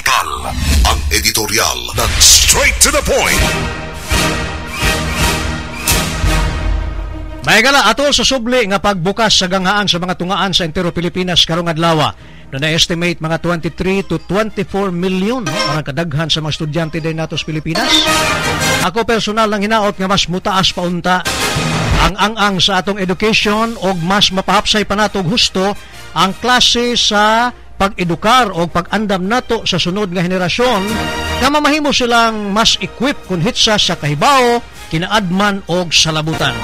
Total, ang editorial na straight to the point. Maygala atol sa subli nga pagbukas sa ganghaan sa mga tungaan sa entero Pilipinas karong adlaw. Na estimate mga 23 to 24 million ang kadaghan sa mga estudyante din nato sa Pilipinas. Ako personal lang hinaot nga mas mutaas pa unta ang ang sa atong education og mas mapahapsay pa nato husto ang klase sa pag-edukar o pag-andam nato sa sunod nga henerasyon nga mamahimo silang mas equip kun hitsa sa kahibawo, kinaadman og salabutan.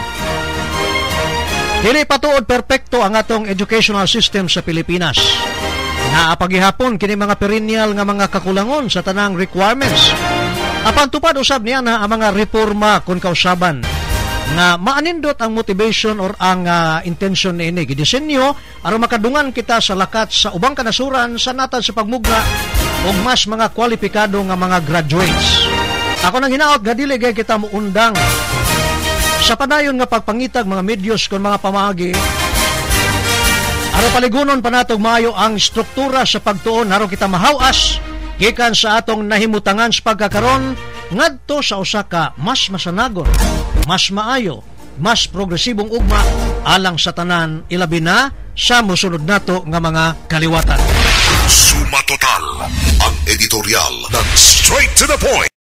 Dili patuod perpekto ang atong educational system sa Pilipinas. Naapagihapon kini mga perennial nga mga kakulangon sa tanang requirements. Apan tupad usab niya na ang mga reforma kun kausaban nga maanindot ang motivation or ang intention ni ini gidisenyo aron makadungan kita sa lakat sa ubang kanasuran sa natad sa pagmugna og mas mga kwalipikado nga mga graduates. Ako nang hinaot nga dili gay kita muundang sa padayon nga pagpangitag mga medyos kon mga pamaagi. Aron paligunon pa natog maayo ang struktura sa pagtuon aron kita mahawas gikan sa atong nahimutangan sa pagkakaron ngadto sa usa ka mas masanagon, mas maayo, mas progresibong ugma alang sa tanan ilabi na sa mosunod nato nga mga kaliwatan. Suma Total, ang editorial na straight to the point.